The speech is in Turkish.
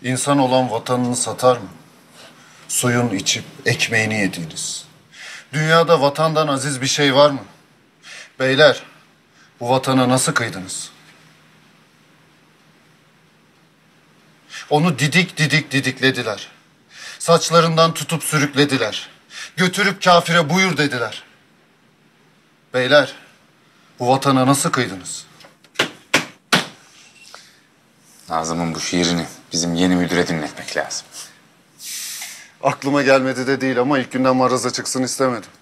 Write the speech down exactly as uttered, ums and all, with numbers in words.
İnsan olan vatanını satar mı? Suyun içip ekmeğini yediğiniz. Dünyada vatandan aziz bir şey var mı? Beyler, bu vatana nasıl kıydınız? Onu didik didik didiklediler. Saçlarından tutup sürüklediler. Götürüp kafire buyur dediler. Beyler, bu vatana nasıl kıydınız? Nazım'ın bu şiirini bizim yeni müdüre dinletmek lazım. Aklıma gelmedi de değil ama ilk günden maraza çıksın istemedim.